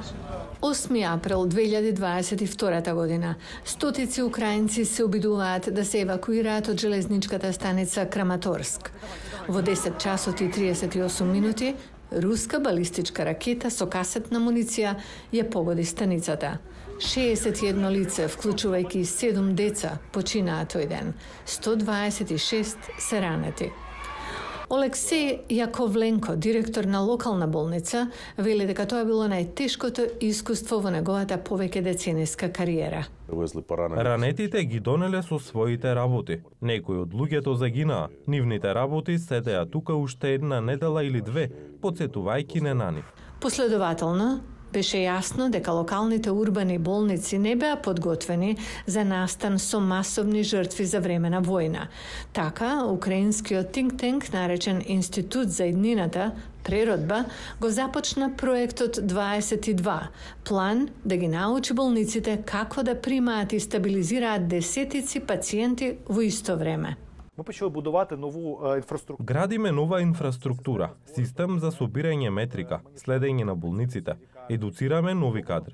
8 април 2022 година, стотици украинци се обидуваат да се евакуираат од железничката станица Краматорск. Во 10 часот и 38 минути, руска балистичка ракета со касетна муниција ја погоди станицата. 61 лице, вклучувајќи 7 деца, починаа тој ден. 126 се ранети. Олексеј Јаковленко, директор на локална болница, вели дека тоа било најтешкото искуство во неговата повеќе децениска кариера. Ранетите ги донеле со своите работи. Некои од луѓето загинаа. Нивните работи седеа тука уште една недела или две, потсетувајќи не на нив. Последователно, беше јасно дека локалните урбани болници не беа подготвени за настан со масовни жртви за време на војна. Така, украинскиот think tank, наречен Институт за иднината, преродба, го започна проектот 22, план да ги научи болниците како да примаат и стабилизираат десетици пациенти во исто време. Ми почели будувати нову інфраструктуру. Градиме нова инфраструктура, систем за собирање метрика, следење на болниците, едуцираме нови кадри.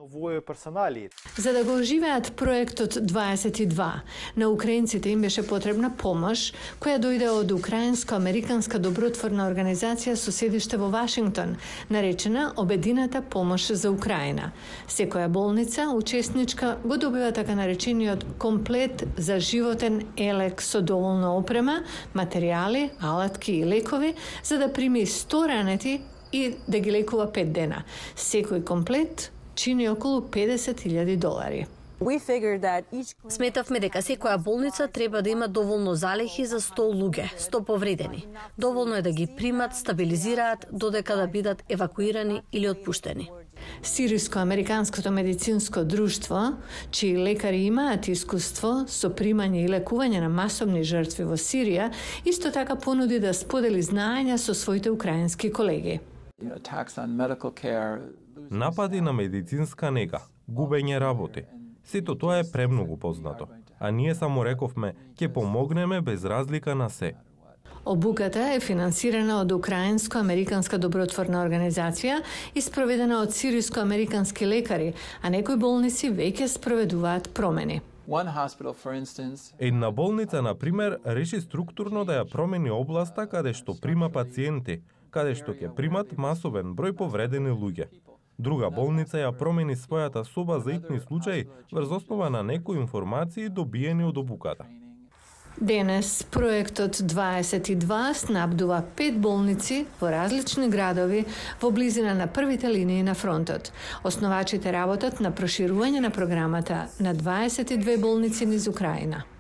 За да го оживеат проектот 22, на украинците им беше потребна помош која дојде од украинско-американска добротворна организација со седиште во Вашингтон, наречена Обедината помош за Украина. Секоја болница, учесничка, го добива така наречениот комплет за животен елек со доволно опрема, материјали, алатки и лекови, за да прими 100 ранети и да ги лекува 5 дена. Секој комплет чини околу $50,000. Сметавме дека секоја болница треба да има доволно залехи за 100 луѓе, 100 повредени. Доволно е да ги примат, стабилизираат, додека да бидат евакуирани или отпуштени. Сириско-американското медицинско друштво, чии лекари имаат искуство со примање и лекување на масовни жртви во Сирија, исто така понуди да сподели знаења со своите украински колеги. Напади на медицинска нега, губење работи. Сето тоа е премногу познато. А ние само рековме, ќе помогнеме без разлика на се. Обуката е финансирана од Украинско-американска добротворна организација и спроведена од сириско-американски лекари, а некои болници веќе спроведуваат промени. Една болница, например, реши структурно да ја промени областа каде што прима пациенти, каде што ќе примат масовен број повредени луѓе. Друга болница ја промени својата соба за итни случаи врз основа на некои информации добиени од обуката. Денес проектот 22 снабдува 5 болници во различни градови во близина на првите линии на фронтот. Основачите работат на проширување на програмата на 22 болници низ Украина.